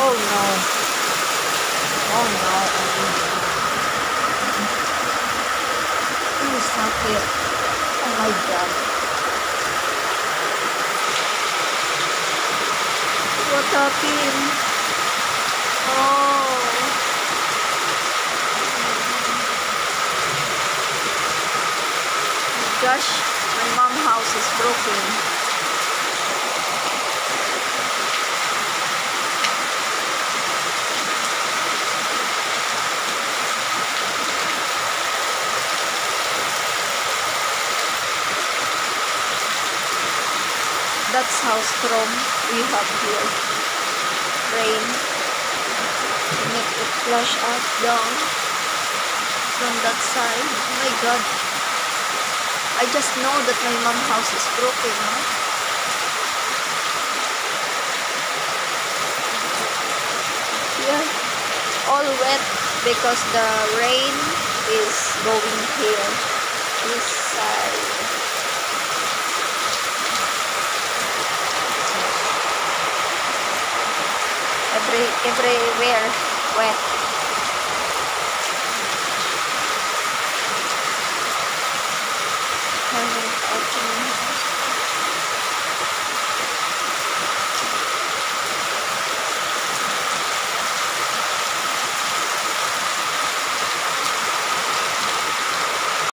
Oh no. Oh no. Please stop it. Oh my god. What happened? Oh. Gosh, my mom's house is broken. That's how strong we have here. Rain. Make it flush out down from that side. Oh my god. I just know that my mom's house is broken, huh? Yeah. All wet because the rain is going here. This side. Everywhere wet.